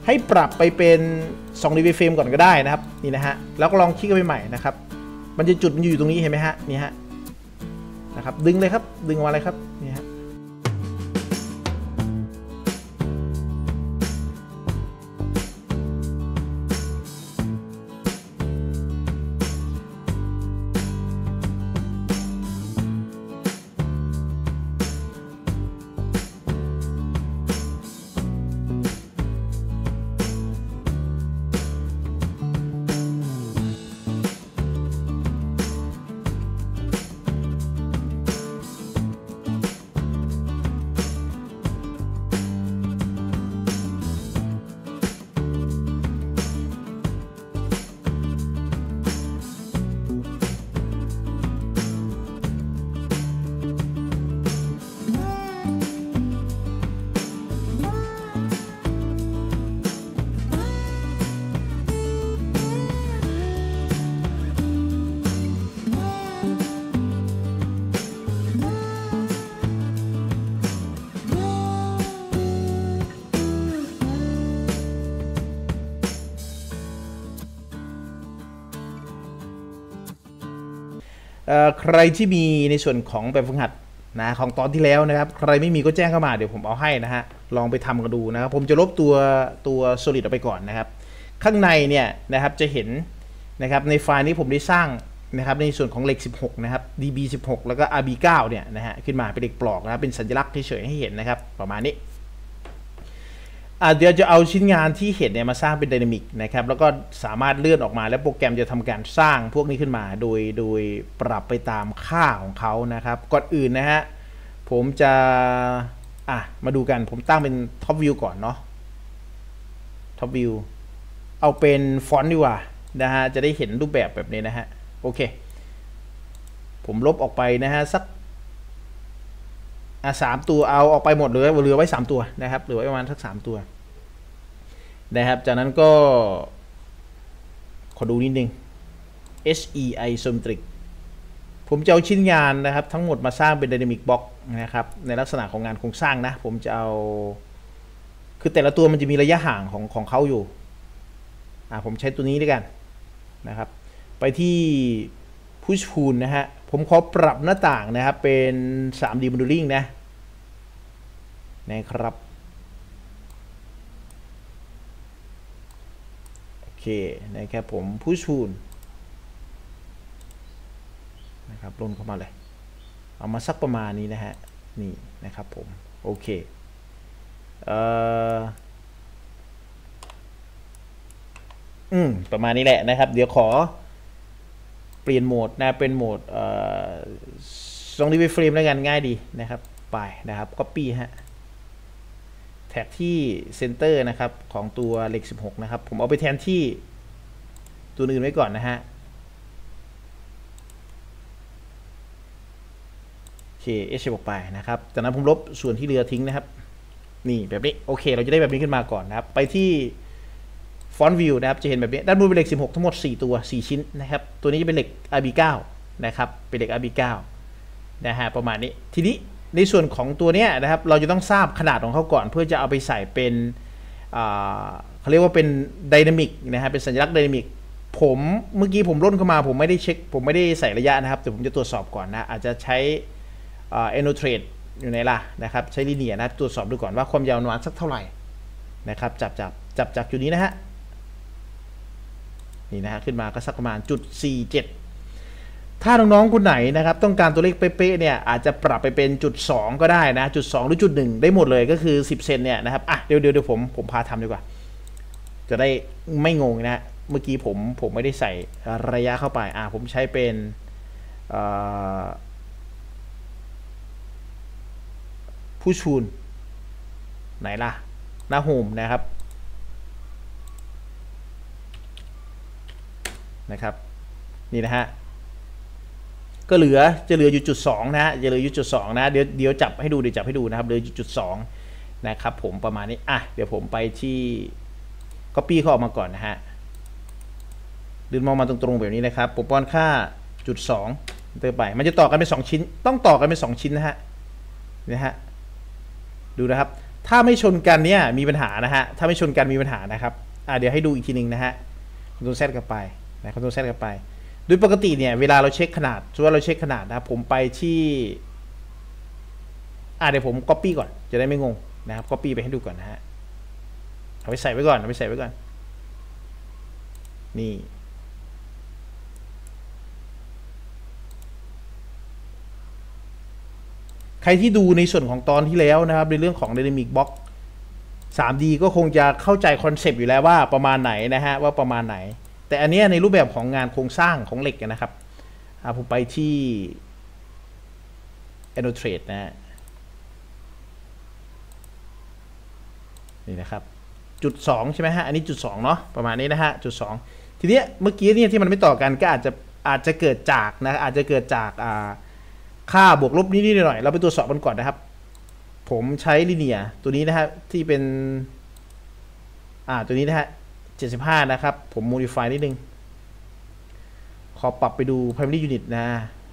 ให้ปรับไปเป็น2 dB frame ก่อนก็ได้นะครับนี่นะฮะแล้วก็ลองคลิกไปใหม่นะครับมันจะจุดมันอยู่ตรงนี้เห็นไหมฮะนี่ฮะนะครับดึงเลยครับดึงออกมาเลยครับนี่ฮะใครที่มีในส่วนของแบบฝึกหัดนะของตอนที่แล้วนะครับใครไม่มีก็แจ้งเข้ามาเดี๋ยวผมเอาให้นะฮะลองไปทำกันดูนะครับผมจะลบตัว solid ออกไปก่อนนะครับข้างในเนี่ยนะครับจะเห็นนะครับในไฟล์นี้ผมได้สร้างนะครับในส่วนของเหล็ก16นะครับ db16 แล้วก็ rb9 เนี่ยนะฮะขึ้นมาเป็นเหล็กปลอกนะครับเป็นสัญลักษณ์เฉยๆให้เห็นนะครับประมาณนี้เดี๋ยวจะเอาชิ้นงานที่เห็นเนี่ยมาสร้างเป็นไดนามิกนะครับแล้วก็สามารถเลื่อนออกมาแล้วโปรแกรมจะทำการสร้างพวกนี้ขึ้นมาโดยปรับไปตามค่าของเขานะครับก่อนอื่นนะฮะผมจะมาดูกันผมตั้งเป็นท็อปวิวก่อนเนาะท็อปวิวเอาเป็นฟอนต์ดีกว่านะฮะจะได้เห็นรูปแบบนี้นะฮะโอเคผมลบออกไปนะฮะสัก3 ตัวเอาออกไปหมดเลยเหลือไว้3 ตัวนะครับเหลือไว้ประมาณสัก3 ตัวนะครับจากนั้นก็ขอดูนิดนึง HE Isometric ผมจะเอาชิ้นงานนะครับทั้งหมดมาสร้างเป็น Dynamic Box นะครับในลักษณะของงานโครงสร้างนะผมจะเอาคือแต่ละตัวมันจะมีระยะห่างของเขาอยู่ผมใช้ตัวนี้ด้วยกันนะครับไปที่ Push Pull นะฮะผมขอปรับหน้าต่างนะครับเป็น 3D Modeling นะครับโอเคนะครับผม Push Pull นะครับลงเข้ามาเลยเอามาสักประมาณนี้นะฮะนี่นะครับผมโอเคประมาณนี้แหละนะครับเดี๋ยวขอเปลี่ยนโหมดนะเป็นโหมด2 dB frame แล้วกันง่ายดีนะครับไปนะครับ copy ฮะแท็กที่เซนเตอร์นะครับของตัวเหล็ก16นะครับผมเอาไปแทนที่ตัวอื่นไว้ก่อนนะฮะโอเค H ออกไปนะครับจากนั้นผมลบส่วนที่เหลือทิ้งนะครับนี่แบบนี้โอเคเราจะได้แบบนี้ขึ้นมาก่อนนะครับไปที่ฟอนต์วิวนะครับจะเห็นแบบนี้ด้านบนเป็นเหล็ก16ทั้งหมด4 ตัว4 ชิ้นนะครับตัวนี้จะเป็นเหล็ก RB9 นะครับเป็นเหล็ก RB9 นะฮะประมาณนี้ทีนี้ในส่วนของตัวนี้นะครับเราจะต้องทราบขนาดของเขาก่อนเพื่อจะเอาไปใส่เป็นเขาเรียกว่าเป็นไดนามิกนะฮะเป็นสัญลักษณ์ไดนามิกผมเมื่อกี้ผมร่นเข้ามาผมไม่ได้เช็คผมไม่ได้ใส่ระยะนะครับแต่ผมจะตรวจสอบก่อนนะอาจจะใช้Enotrade อยู่ไหนล่ะนะครับใช้ลิเนียนะตรวจสอบดูก่อนว่าความยาวประมาณสักเท่าไหร่นะครับจับจากจุดนี้นะฮะนี่นะฮะขึ้นมาก็สักประมาณ0.47ถ้าน้องๆคนไหนนะครับต้องการตัวเลขเป๊ะๆเนี่ยอาจจะปรับไปเป็น0.2ก็ได้นะ0.2หรือ0.1ได้หมดเลยก็คือ10 เซนเนี่ยนะครับเดี๋ยวผมพาทำดีกว่าจะได้ไม่งงนะเมื่อกี้ผมไม่ได้ใส่ระยะเข้าไปผมใช้เป็นผู้ชูนไหนล่ะหน้าโฮมนะครับนี่นะฮะก็จะเหลืออยู่0.2นะจะเหลืออยู่0.2นะเดี๋ยวจับให้ดูนะครับเหลืออยู่0.2นะครับผมประมาณนี้เดี๋ยวผมไปที่ copy เขาออกมาก่อนนะฮะดึงมาตรงๆแบบนี้นะครับผมป้อนค่า0.2เติมไปมันจะต่อกันเป็น2 ชิ้นต้องต่อกันเป็น2 ชิ้นนะฮะดูนะครับถ้าไม่ชนกันเนี่ยมีปัญหานะฮะถ้าไม่ชนกันมีปัญหานะครับเดี๋ยวให้ดูอีกทีนึงนะฮะCtrl ZกลับไปนะCtrl Zกลับไปโดยปกติเนี่ยเวลาเราเช็คขนาดสมมติว่าเราเช็คขนาดนะผมไปที่เดี๋ยวผม Copy ก่อนจะได้ไม่งงนะครับ Copy ไปให้ดูก่อนนะฮะเอาไปใส่ไว้ก่อนนี่ใครที่ดูในส่วนของตอนที่แล้วนะครับในเรื่องของ Dynamic Box 3D ก็คงจะเข้าใจคอนเซปต์อยู่แล้วว่าประมาณไหนนะฮะว่าประมาณไหนแต่อันนี้ในรูปแบบของงานโครงสร้างของเหล็กนะครับผมไปที่ Annotate นะฮะนี่นะครับจุด2ใช่ไหมฮะอันนี้จุด2เนาะประมาณนี้นะฮะจุด2ทีนี้เมื่อกี้เนี่ยที่มันไม่ต่อกันก็อาจจะเกิดจากนะอาจจะเกิดจากค่าบวกลบนิดๆหน่อยๆเราไปตรวจสอบกันก่อนนะครับผมใช้ลิเนียตัวนี้นะฮะที่เป็นตัวนี้นะฮะ75นะครับผม modify นิดนึงขอปรับไปดู primary unit นะ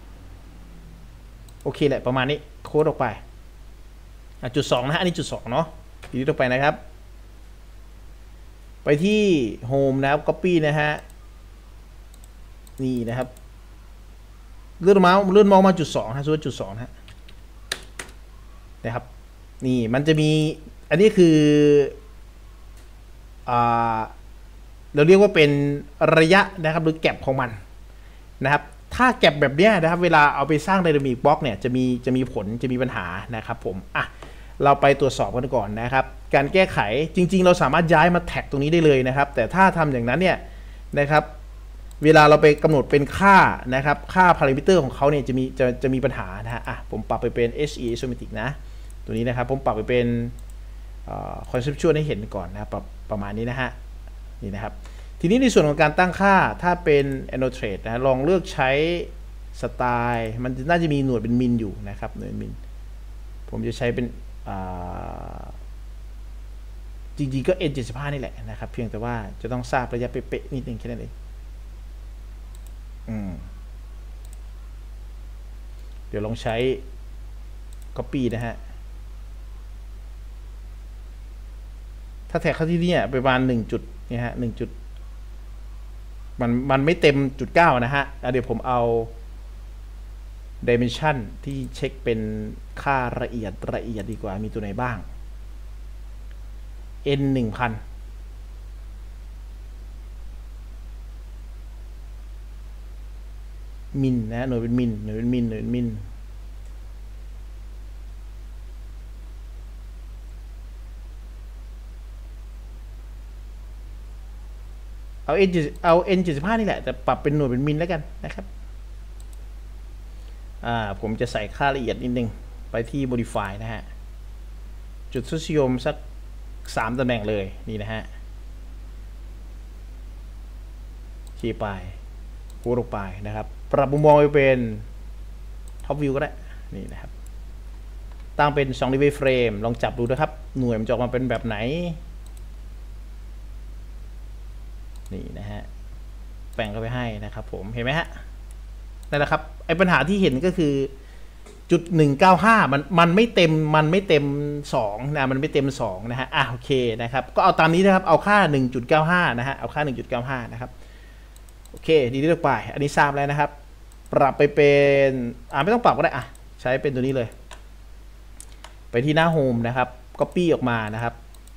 โอเคแหละประมาณนี้โค้ดออกไปจุด2นะฮะอันนี้จุด2เนาะทีนี้ต่อไปนะครับไปที่ home นะครับ copy นะฮะนี่นะครับเลื่อนเมาส์มาจุด2ฮะส่วนจุด2นะครับนี่มันจะมีอันนี้คือเราเรียกว่าเป็นระยะนะครับหรือแก็บของมันนะครับถ้าแก็บแบบนี้นะครับเวลาเอาไปสร้าง Dynamic Box เนี่ยจะมีผลจะมีปัญหานะครับผมเราไปตรวจสอบกันก่อนนะครับการแก้ไขจริงๆเราสามารถย้ายมาแท็กตรงนี้ได้เลยนะครับแต่ถ้าทำอย่างนั้นเนี่ยนะครับเวลาเราไปกำหนดเป็นค่านะครับค่าพารามิเตอร์ของเขาเนี่ยจะมีปัญหานะฮะผมปรับไปเป็น HE Isometric นะตัวนี้นะครับผมปรับไปเป็นconceptual ให้เห็นก่อนนะครับประมาณนี้นะฮะนี่นะครับทีนี้ในส่วนของการตั้งค่าถ้าเป็น Annotate นะลองเลือกใช้สไตล์มันน่าจะมีหน่วยเป็นมิลอยู่นะครับหน่วยมิลผมจะใช้เป็นจริงๆก็ N75 นี่แหละนะครับเพียงแต่ว่าจะต้องทราบระยะเป๊ะๆนิดนึงแค่นั้นเองเดี๋ยวลองใช้ copy นะฮะถ้าแท็กเข้าที่นี่ประมาณ1จุดเนี่ยฮะ1จุดมันไม่เต็มจุด9นะฮะเดี๋ยวผมเอา dimension ที่เช็คเป็นค่าละเอียดดีกว่ามีตัวไหนบ้าง n 1000มิลนะหน่วยเป็นมิลเอา N75 นี่แหละแต่ปรับเป็นหน่วยเป็นมิลแล้วกันนะครับผมจะใส่ค่าละเอียดนิดนึงไปที่ modify นะฮะจุดทศนิยมสัก3ตำแหน่งเลยนี่นะฮะชี้ไปโค้ดลงไปนะครับปรับมุมมองไปเป็น top view ก็ได้นี่นะครับตั้งเป็น2 degree frame ลองจับดูนะครับหน่วยมันจะออกมาเป็นแบบไหนนี่นะฮะแปลงเข้าไปให้นะครับผมเห็นไหมฮะนั่นแหละครับไอ้ปัญหาที่เห็นก็คือจุด195มันไม่เต็ม2นะมันไม่เต็ม2นะฮะโอเคนะครับก็เอาตามนี้นะครับเอาค่า 1.95 นะฮะเอาค่า 1.95 นะครับโอเคดีที่ลงไปอันนี้ทราบแล้วนะครับปรับไปเป็นไม่ต้องปรับก็ได้ใช้เป็นตัวนี้เลยไปที่หน้าโฮมนะครับ copy ออกมานะครับ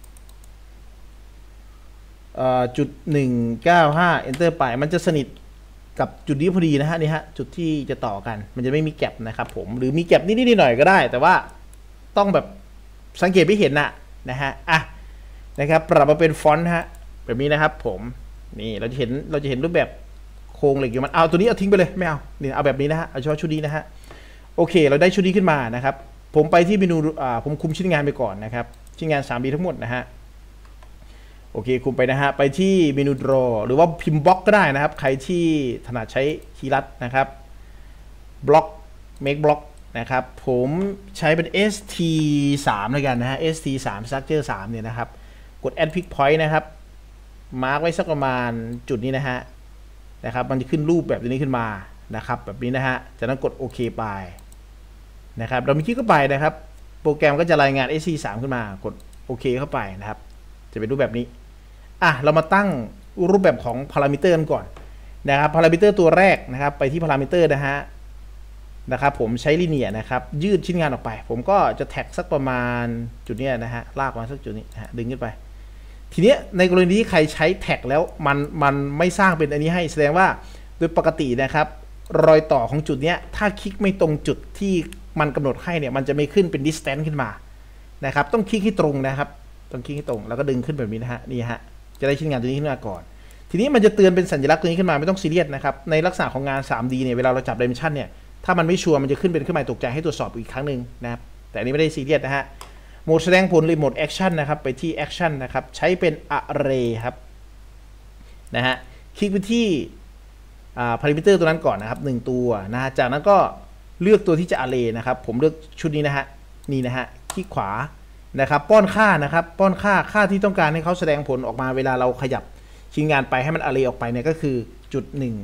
จุด195 enter ไปมันจะสนิทกับจุดนี้พอดีนะฮะนี่ฮะจุดที่จะต่อกันมันจะไม่มีแก็บนะครับผมหรือมีแก็บนิดๆหน่อยๆก็ได้แต่ว่าต้องแบบสังเกตไม่เห็นนะฮะนะครับปรับมาเป็นฟอนต์ฮะแบบนี้นะครับผมนี่เราจะเห็นรูปแบบโครงเหล็กอยู่มันเอาตัวนี้เอาทิ้งไปเลยไม่เอานี่เอาแบบนี้นะฮะเอาเฉพาะชุดนี้นะฮะโอเคเราได้ชุดนี้ขึ้นมานะครับผมไปที่เมนูผมคุมชิ้นงานไปก่อนนะครับชิ้นงาน 3D ทั้งหมดนะฮะโอเคคุมไปนะฮะไปที่เมนู draw หรือว่าพิมพ์บล็อกก็ได้นะครับใครที่ถนัดใช้คีย์ลัดนะครับบล็อก make block นะครับผมใช้เป็น ST3 แล้วกันนะฮะ ST3 structure 3เนี่ยนะครับกด add pick point นะครับมาร์กไว้สักประมาณจุดนี้นะครับมันจะขึ้นรูปแบบนี้ขึ้นมานะครับแบบนี้นะฮะจากนั้นกดโอเคไปนะครับเรามีคลิกเข้าไปนะครับโปรแกรมก็จะรายงาน SC3 ขึ้นมากดโอเคเข้าไปนะครับจะเป็นรูปแบบนี้เรามาตั้งรูปแบบของพารามิเตอร์กันก่อนนะครับพารามิเตอร์ตัวแรกนะครับไปที่พารามิเตอร์นะครับผมใช้ลิเนียนะครับยืดชิ้นงานออกไปผมก็จะแท็กสักประมาณจุดนี้นะฮะลากมาสักจุดนี้นะฮะดึงขึ้นไปทีนี้ในกรณีที่ใครใช้แท็กแล้วมันไม่สร้างเป็นอันนี้ให้แสดงว่าโดยปกตินะครับรอยต่อของจุดนี้ถ้าคลิกไม่ตรงจุดที่มันกำหนดให้เนี่ยมันจะไม่ขึ้นเป็น distance ขึ้นมานะครับต้องคลิกให้ตรงนะครับต้องคลิกให้ตรงแล้วก็ดึงขึ้นแบบนี้นะฮะนี่ฮะจะได้ชิ้นงานตัวนี้ขึ้นมาก่อนทีนี้มันจะเตือนเป็นสัญลักษณ์ตัวนี้ขึ้นมาไม่ต้องซีเรียสนะครับในลักษณะของงาน 3D เนี่ยเวลาเราจับ dimension เนี่ยถ้ามันไม่ชัวร์มันจะขึ้นเป็นเครื่องหมายตกใจให้ตรวจสอบอีกครั้งหนึ่งนะครับแต่อันนี้ไม่ได้ซีเรียสนะฮะโหมดแสดงผลหรือโหมด action นะครับไปที่ action นะครับใช้เป็น array ครับนะฮะคลิกไปที่parameter ตัวนั้นก่อนนะครับ1ตัวนะฮะจากนั้นก็เลือกตัวที่จะ array นะครับผมเลือกชุดนี้นะฮะนี่นะฮะคลิกขวานะครับป้อนค่านะครับป้อนค่าที่ต้องการให้เขาแสดงผลออกมาเวลาเราขยับชิ้นงานไปให้มัน array ออกไปเนี่ยก็คือจุด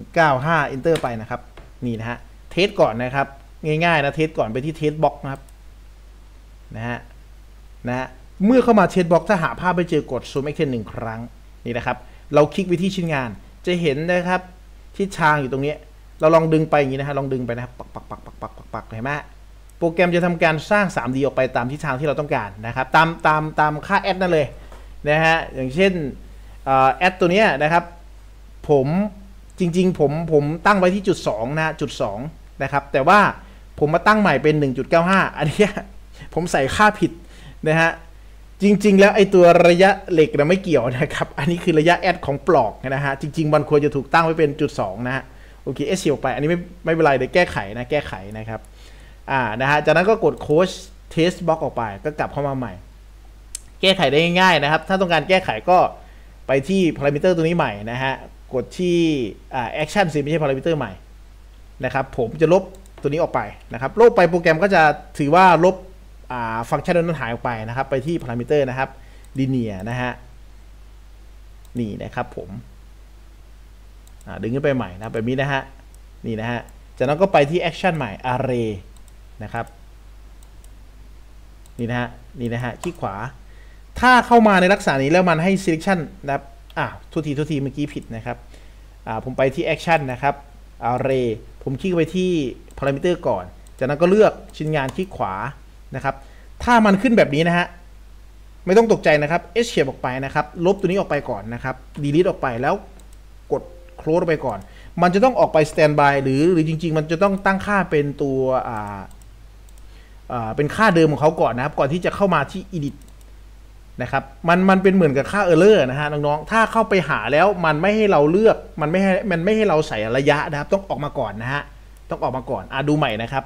195 enter ไปนะครับนี่นะฮะเทสก่อนนะครับง่ายๆนะเทสก่อนไปที่เทสบ็อกนะครับนะฮะเมื่อเข้ามาเทสบ็อกถ้าหาภาพไม่เจอกด zoom extend 1 ครั้งนี่นะครับเราคลิกไปที่ชิ้นงานจะเห็นนะครับทิศทางอยู่ตรงนี้เราลองดึงไปอย่างนี้นะฮะลองดึงไปนะครับปักเห็นไหมโปรแกรมจะทำการสร้าง 3D ออกไปตามทิศทางที่เราต้องการนะครับตามค่าแอดนั่นเลยนะฮะอย่างเช่นแอดตัวนี้นะครับผมจริงๆผมตั้งไว้ที่จุด2นะจุด2นะครับแต่ว่าผมมาตั้งใหม่เป็น 1.95 อันนี้ผมใส่ค่าผิดนะฮะจริงๆแล้วไอ้ตัวระยะเหล็กนะไม่เกี่ยวนะครับอันนี้คือระยะแอดของปลอกนะฮะจริงๆมันควรจะถูกตั้งไว้เป็นจุด2นะฮะโอเคเสียออกไปอันนี้ไม่เป็นไรเดี๋ยวแก้ไขนะครับนะฮะจากนั้นก็กดโค้ชเทสบล็อกออกไปก็กลับเข้ามาใหม่แก้ไขได้ง่ายๆนะครับถ้าต้องการแก้ไขก็ไปที่พารามิเตอร์ตัวนี้ใหม่นะฮะกดที่action สิไม่ใช่พารามิเตอร์ใหม่นะครับผมจะลบตัวนี้ออกไปนะครับลบไปโปรแกรมก็จะถือว่าลบฟังก์ชันนั้นหายออกไปนะครับไปที่พารามิเตอร์นะครับ linear นะฮะนี่นะครับผมดึงขึ้นไปใหม่นะแบบนี้นะฮะนี่นะฮะจากนั้นก็ไปที่ action ใหม่ array นะครับนี่นะฮะคลิกขวาถ้าเข้ามาในลักษณะนี้แล้วมันให้ selection นะครับทุกทีเมื่อกี้ผิดนะครับผมไปที่ action นะครับ array ผมคลิกไปที่ parameter ก่อนจากนั้นก็เลือกชิ้นงานคลิกขวานะครับถ้ามันขึ้นแบบนี้นะฮะไม่ต้องตกใจนะครับ escape ออกไปนะครับลบตัวนี้ออกไปก่อนนะครับ delete ออกไปแล้วกด close ไปก่อนมันจะต้องออกไป standby หรือจริงๆมันจะต้องตั้งค่าเป็นตัวเป็นค่าเดิมของเขาก่อนนะครับก่อนที่จะเข้ามาที่ edit นะครับมันเป็นเหมือนกับค่า error นะฮะน้องๆถ้าเข้าไปหาแล้วมันไม่ให้เราเลือกมันไม่ให้เราใส่ระยะนะครับต้องออกมาก่อนนะฮะต้องออกมาก่อนดูใหม่นะครับ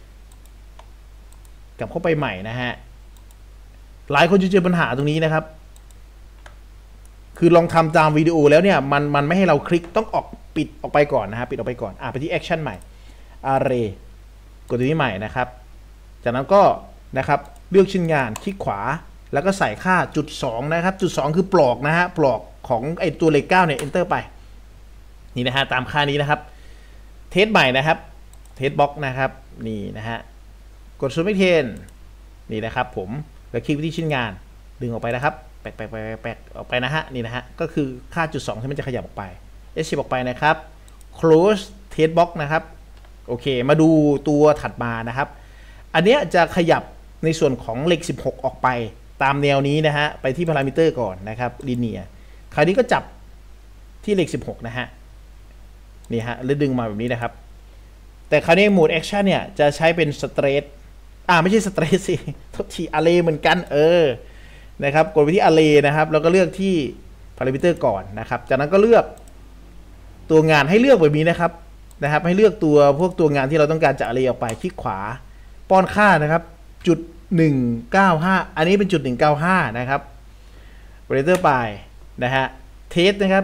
กลับเข้าไปใหม่นะฮะหลายคนจะเจอปัญหาตรงนี้นะครับคือลองทำตามวิดีโอแล้วเนี่ยมันไม่ให้เราคลิกต้องปิดออกไปก่อนนะฮะปิดออกไปก่อนไปที่ action ใหม่ array กดตัวนี้ใหม่นะครับจากนั้นก็นะครับเลือกชิ้นงานคลิกขวาแล้วก็ใส่ค่าจุด2นะครับจุด2คือปลอกนะฮะปลอกของไอตัวเลข9เนี่ย enter ไปนี่นะฮะตามค่านี้นะครับเทสใหม่นะครับเทสบ็อกนะครับนี่นะฮะกด zoom extend นี่นะครับผมแล้วคลิกไปที่ชิ้นงานดึงออกไปนะครับแปกออกไปนะฮะนี่นะฮะก็คือค่าจุด2ที่มันจะขยับออกไป escape ออกไปนะครับ close test box นะครับโอเคมาดูตัวถัดมานะครับอันเนี้ยจะขยับในส่วนของเลข16ออกไปตามแนวนี้นะฮะไปที่พารามิเตอร์ก่อนนะครับ linear คราวนี้ก็จับที่เลข16นะฮะนี่ฮะแล้วดึงมาแบบนี้นะครับแต่คราวนี้โหมด action เนี่ยจะใช้เป็น straight ไม่ใช่ straight สิทุกที array เหมือนกันนะครับกดไปที่ array นะครับแล้วก็เลือกที่พารามิเตอร์ก่อนนะครับจากนั้นก็เลือกตัวงานให้เลือกแบบนี้นะครับให้เลือกพวกตัวงานที่เราต้องการจะ array ออกไปคลิกขวาป้อนค่านะครับจุด195อันนี้เป็นจุด195นะครับโอเปอเรเตอร์ไปนะฮะเทสนะครับ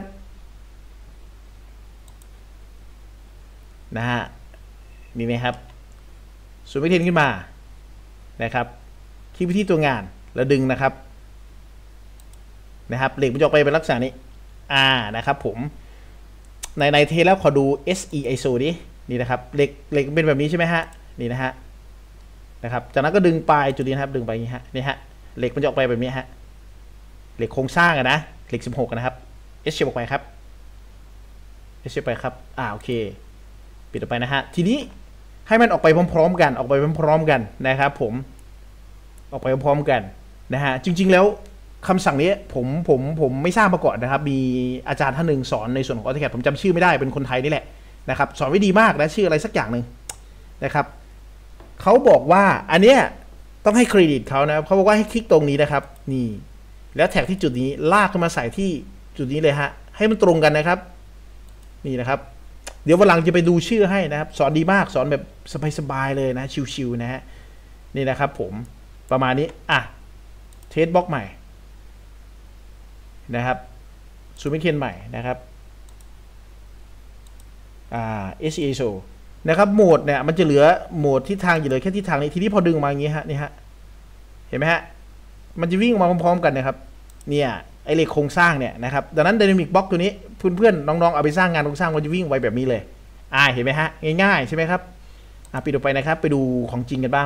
นะฮะนี่นะครับซูมไปเทนขึ้นมานะครับคลิกไปที่ตัวงานแล้วดึงนะครับเหล็กมันจะออกไปเป็นลักษณะนี้นะครับผมในเทสแล้วขอดู SE ISO ดินี่นะครับเหล็กเป็นแบบนี้ใช่ไหมฮะนี่นะฮะนะครับจากนั้นก็ดึงปลายจุดนี้นะครับดึงไปอย่างนี้ฮะนี่ฮะเหล็กมันจะออกไปแบบนี้ฮะเหล็กโครงสร้างนะเหล็ก16นะครับเอชเชออกไปครับเอชเชอไปครับโอเคปิดออกไปนะฮะทีนี้ให้มันออกไปพร้อมๆกันนะครับผมออกไปพร้อมๆกันนะฮะจริงๆแล้วคำสั่งนี้ผมไม่ทราบมาก่อนนะครับมีอาจารย์ท่านหนึ่งสอนในส่วนของ AutoCAD ผมจำชื่อไม่ได้เป็นคนไทยนี่แหละนะครับสอนไว้ดีมากนะชื่ออะไรสักอย่างหนึ่งนะครับเขาบอกว่าอันเนี้ยต้องให้เครดิตเขานะเขาบอกว่าให้คลิกตรงนี้นะครับนี่แล้วแท็กที่จุดนี้ลากขึ้นมาใส่ที่จุดนี้เลยฮะให้มันตรงกันนะครับนี่นะครับเดี๋ยววันหลังจะไปดูชื่อให้นะครับสอนดีมากสอนแบบสบายๆเลยนะชิวๆนะฮะนี่นะครับผมประมาณนี้เทสบล็อกใหม่นะครับซูมิเคนใหม่นะครับSESO นะครับโหมดเนี่ยมันจะเหลือโหมดทิศทางอยู่เลยแค่ทิศทางนี้ทีนี้พอดึงมาอย่างนี้ฮะนี่ฮะเห็นไหมฮะมันจะวิ่งมาพร้อมๆกันนะครับเนี่ยไอเหล็กโครงสร้างเนี่ยนะครับดังนั้น Dynamic Box ตัวนี้เพื่อนๆน้องๆเอาไปสร้างงานโครงสร้างมันจะวิ่งไวแบบนี้เลยเห็นไหมฮะง่ายๆใช่ไหมครับปิดออกไปนะครับไปดูของจริงกันบ้าง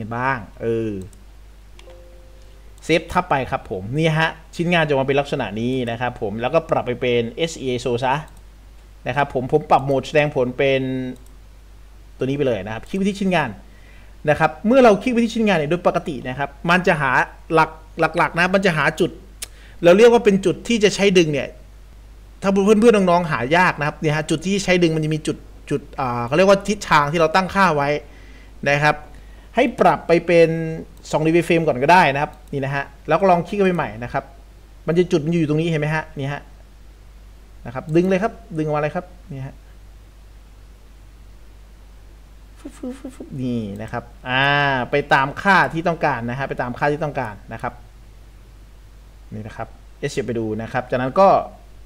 เซฟทับไปครับผมนี่ฮะชิ้นงานจะมาเป็นลักษณะนี้นะครับผมแล้วก็ปรับไปเป็น SESO ซะนะครับผมปรับโหมดแสดงผลเป็นตัวนี้ไปเลยนะครับคลิกไปที่ชิ้นงานนะครับเมื่อเราคลิกไปที่ชิ้นงานเนี่ยโดยปกตินะครับมันจะหาหลักนะมันจะหาจุดเราเรียกว่าเป็นจุดที่จะใช้ดึงเนี่ยถ้าเพื่อนๆน้องๆหายากนะครับเนี่ยฮะจุดที่ใช้ดึงมันจะมีจุดเขาเรียกว่าทิศทางที่เราตั้งค่าไว้นะครับให้ปรับไปเป็น2 degree frame ก่อนก็ได้นะครับนี่นะฮะแล้วก็ลองคลิกไปใหม่นะครับมันจะจุดมันอยู่ตรงนี้เห็นไหมฮะนี่ฮะนะครับดึงเลยครับดึงออกมาเลยครับนี่ฮะนี่นะครับไปตามค่าที่ต้องการนะฮะไปตามค่าที่ต้องการนะครับนี่นะครับไปดูนะครับจากนั้นก็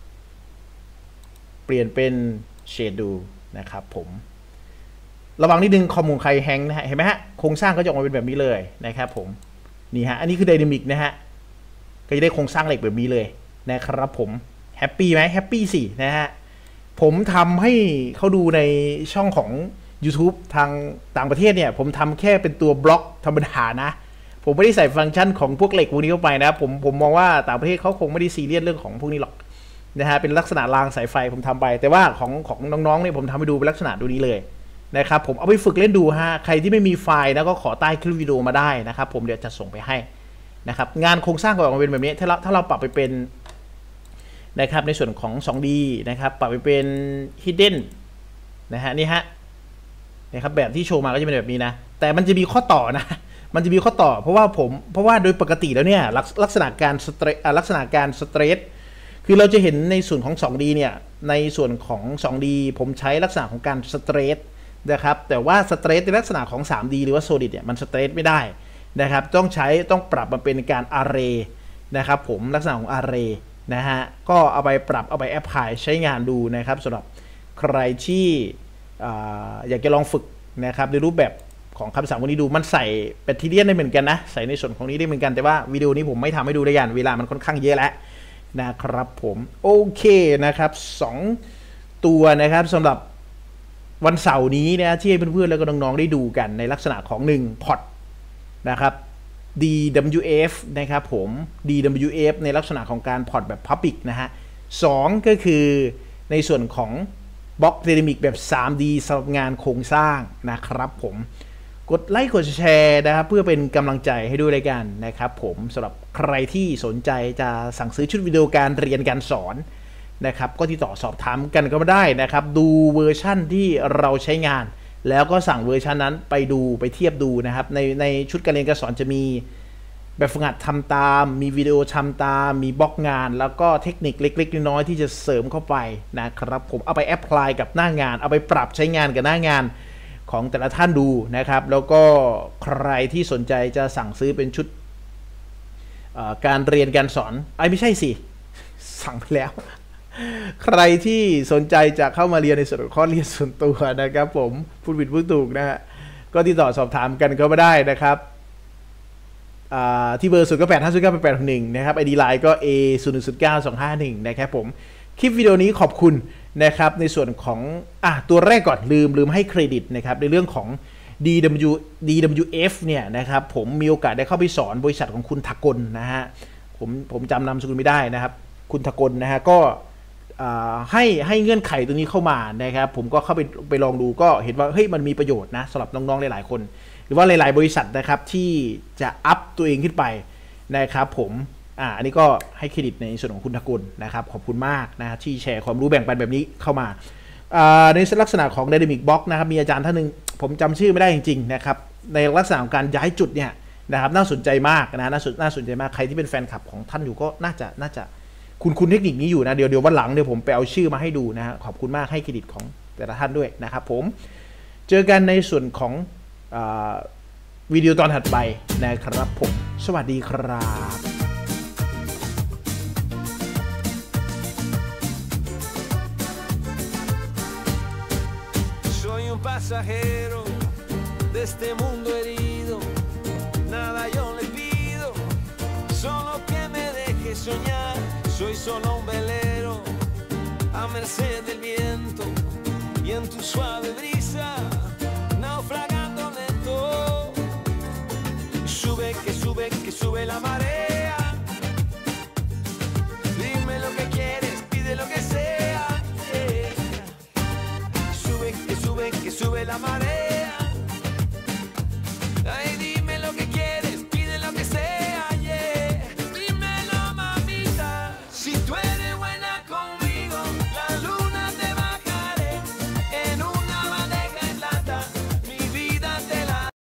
เปลี่ยนเป็นเชดดูนะครับผมระวังนิดนึงคอมของใครแฮงนะฮะเห็นไหมฮะโครงสร้างก็จะออกมาเป็นแบบนี้เลยนะครับผมนี่ฮะอันนี้คือไดนามิกนะฮะก็จะได้โครงสร้างเหล็กแบบนี้เลยนะครับผมแฮปปี้ไหมแฮปปี้สินะฮะผมทำให้เขาดูในช่องของ YouTube ทางต่างประเทศเนี่ยผมทำแค่เป็นตัวบล็อกธรรมดานะผมไม่ได้ใส่ฟังก์ชันของพวกเหล็กพวกนี้เข้าไปนะผมมองว่าต่างประเทศเขาคงไม่ได้ซีเรียสเรื่องของพวกนี้หรอกนะฮะเป็นลักษณะรางสายไฟผมทำไปแต่ว่าของน้องๆเนี่ยผมทำให้ดูเป็นลักษณะดูนี้เลยนะครับผมเอาไปฝึกเล่นดูฮะใครที่ไม่มีไฟล์นะก็ขอใต้คลิปวิดีโอมาได้นะครับผมเดี๋ยวจะส่งไปให้นะครับงานโครงสร้างก็ออกมาเป็นแบบนี้ถ้าเราปรับไปเป็นนะครับในส่วนของ 2D นะครับปรับไปเป็น hidden นะฮะนี่ฮะนะครับแบบที่โชว์มาก็จะเป็นแบบนี้นะแต่มันจะมีข้อต่อนะมันจะมีข้อต่อเพราะว่าโดยปกติแล้วเนี่ยลักษณะการสเตรทคือเราจะเห็นในส่วนของ 2D เนี่ยในส่วนของ 2D ผมใช้ลักษณะของการสเตรทนะครับแต่ว่าสเตรทในลักษณะของ 3D หรือว่า Solid เนี่ยมันสเตรทไม่ได้นะครับต้องปรับมาเป็นการ Array นะครับผมลักษณะของ Array นะฮะก็เอาไปปรับเอาไปแอพพลายใช้งานดูนะครับสำหรับใครที่อยากจะลองฝึกนะครับในรูปแบบของคำสั่งพวกนี้ดูมันใส่แบตเตอรี่ได้เหมือนกันนะใส่ในส่วนของนี้ได้เหมือนกันแต่ว่าวิดีโอนี้ผมไม่ทำให้ดูได้ยันเวลามันค่อนข้างเยอะแล้วนะครับผมโอเคนะครับ2ตัวนะครับสำหรับวันเสาร์นี้นะที่ให้เพื่อนๆแล้วก็น้องๆได้ดูกันในลักษณะของ1พอร์ตนะครับ DWF นะครับผม DWF ในลักษณะของการพอร์ตแบบ Public นะฮะ2ก็คือในส่วนของบล็อก Dynamic แบบ 3D สำหรับงานโครงสร้างนะครับผมกดไลค์กดแชร์นะครับเพื่อเป็นกำลังใจให้ด้วยกันนะครับผมสำหรับใครที่สนใจจะสั่งซื้อชุดวิดีโอการเรียนการสอนนะครับก็ติดต่อสอบถามกันก็มาได้นะครับดูเวอร์ชั่นที่เราใช้งานแล้วก็สั่งเวอร์ชันนั้นไปดูไปเทียบดูนะครับในชุดการเรียนการสอนจะมีแบบฝึกหัดทำตามมีวิดีโอทำตามมีบล็อกงานแล้วก็เทคนิคเล็กๆน้อยๆที่จะเสริมเข้าไปนะครับผมเอาไปแอพพลายกับหน้างานเอาไปปรับใช้งานกับหน้างานของแต่ละท่านดูนะครับแล้วก็ใครที่สนใจจะสั่งซื้อเป็นชุดการเรียนการสอนไม่ใช่สิสั่งไปแล้วใครที่สนใจจะเข้ามาเรียนในส่วนของข้อเรียนส่วนตัวนะครับผมพูดผิดพูดถูกนะฮะก็ติดต่อสอบถามกันก็มาได้นะครับที่เบอร์0985098861นะครับ ID Line ก็ A01092551นะครับผมคลิปวิดีโอนี้ขอบคุณนะครับในส่วนของตัวแรกก่อนลืมให้เครดิตนะครับในเรื่องของ DWF เนี่ยนะครับผมมีโอกาสได้เข้าไปสอนบริษัทของคุณทกลนะฮะผมจำนามสกุลไม่ได้นะครับคุณทกลนะฮะก็ให้เงื่อนไขตัวนี้เข้ามานะครับผมก็เข้าไปลองดูก็เห็นว่าเฮ้ยมันมีประโยชน์นะสำหรับน้องๆหลายๆคนหรือว่าหลายๆบริษัทนะครับที่จะอัพตัวเองขึ้นไปนะครับผมอันนี้ก็ให้เครดิตในส่วนของคุณทกลนะครับขอบคุณมากนะที่แชร์ความรู้แบ่งปันแบบนี้เข้ามาในลักษณะของ Dynamic Box นะครับมีอาจารย์ท่านหนึ่งผมจำชื่อไม่ได้จริงๆนะครับในลักษณะของการย้ายจุดเนี่ยนะครับน่าสนใจมากนะน่าสนใจมากใครที่เป็นแฟนคลับของท่านอยู่ก็น่าจะคุณเทคนิคนี้อยู่นะเดี๋ยววันหลังเดี๋ยวผมไปเอาชื่อมาให้ดูนะฮะขอบคุณมากให้เครดิตของแต่ละท่านด้วยนะครับผมเจอกันในส่วนของวิดีโอตอนถัดไปนะครับผมสวัสดีครับ Pasajero de este mundo herido, nada yo le pido, solo que me deje soñar. Soy solo un velero a merced del viento y en tu suave brisa, naufragando lento. Que sube la marea. Dime lo que quieres, pide lo que sea. Que sube la marea.